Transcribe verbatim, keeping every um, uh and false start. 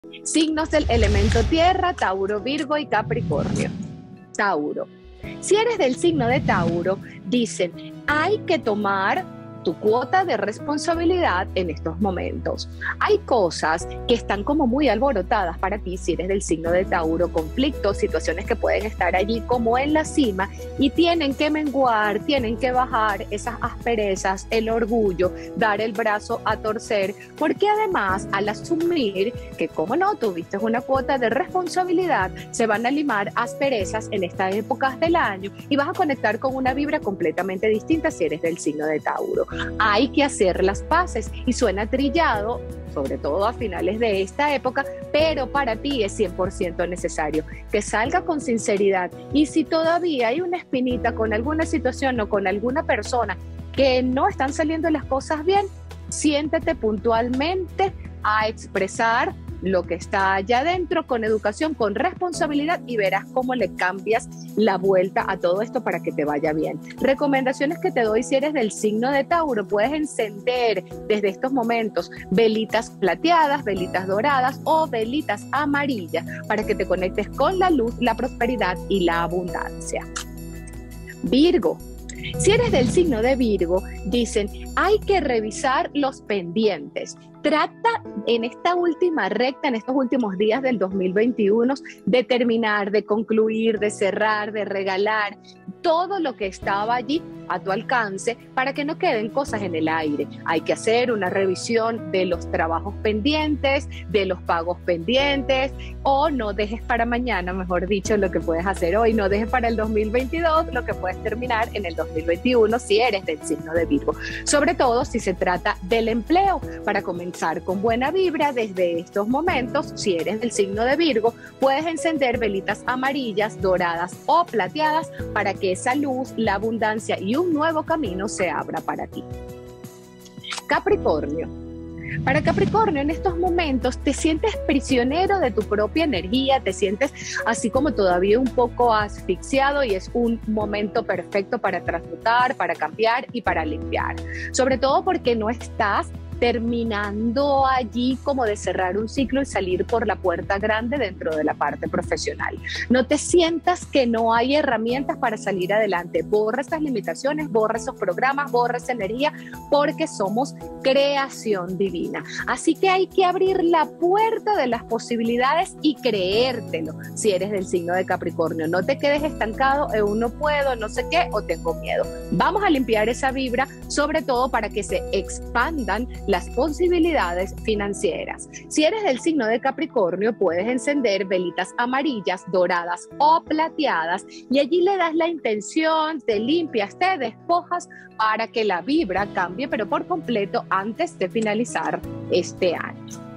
Signos del elemento tierra: Tauro, Virgo y Capricornio. Tauro. Si eres del signo de Tauro, dicen, hay que tomar tu cuota de responsabilidad en estos momentos. Hay cosas que están como muy alborotadas para ti si eres del signo de Tauro, conflictos, situaciones que pueden estar allí como en la cima y tienen que menguar, tienen que bajar esas asperezas, el orgullo, dar el brazo a torcer, porque además al asumir que como no tuviste una cuota de responsabilidad, se van a limar asperezas en estas épocas del año y vas a conectar con una vibra completamente distinta si eres del signo de Tauro. Hay que hacer las paces y suena trillado, sobre todo a finales de esta época, pero para ti es cien por ciento necesario que salga con sinceridad. Y si todavía hay una espinita con alguna situación o con alguna persona que no están saliendo las cosas bien, siéntete puntualmente a expresar lo que está allá adentro con educación, con responsabilidad, y verás cómo le cambias la vuelta a todo esto para que te vaya bien. Recomendaciones que te doy si eres del signo de Tauro: puedes encender desde estos momentos velitas plateadas, velitas doradas o velitas amarillas para que te conectes con la luz, la prosperidad y la abundancia. Virgo. Si eres del signo de Virgo, dicen, hay que revisar los pendientes. Trata en esta última recta, en estos últimos días del dos mil veintiuno, de terminar, de concluir, de cerrar, de regalar todo lo que estaba allí a tu alcance para que no queden cosas en el aire. Hay que hacer una revisión de los trabajos pendientes, de los pagos pendientes, o no dejes para mañana, mejor dicho, lo que puedes hacer hoy. No dejes para el dos mil veintidós lo que puedes terminar en el dos mil veintiuno si eres del signo de Virgo. Sobre todo si se trata del empleo, para comenzar con buena vibra desde estos momentos. Si eres del signo de Virgo, puedes encender velitas amarillas, doradas o plateadas para que esa luz, la abundancia y un nuevo camino se abra para ti. Capricornio. Para Capricornio, en estos momentos te sientes prisionero de tu propia energía, te sientes así como todavía un poco asfixiado, y es un momento perfecto para transmutar, para cambiar y para limpiar. Sobre todo porque no estás terminando allí como de cerrar un ciclo y salir por la puerta grande dentro de la parte profesional. No te sientas que no hay herramientas para salir adelante. Borra esas limitaciones, borra esos programas, borra esa energía, porque somos creación divina. Así que hay que abrir la puerta de las posibilidades y creértelo si eres del signo de Capricornio. No te quedes estancado en un no puedo, no sé qué, o tengo miedo. Vamos a limpiar esa vibra, sobre todo para que se expandan las posibilidades financieras. Si eres del signo de Capricornio, puedes encender velitas amarillas, doradas o plateadas, y allí le das la intención, te limpias, te despojas para que la vibra cambie, pero por completo antes de finalizar este año.